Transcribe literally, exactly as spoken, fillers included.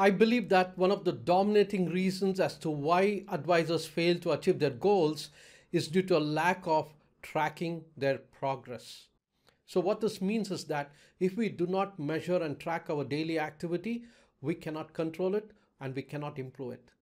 I believe that one of the dominating reasons as to why advisors fail to achieve their goals is due to a lack of tracking their progress. So what this means is that if we do not measure and track our daily activity, we cannot control it and we cannot improve it.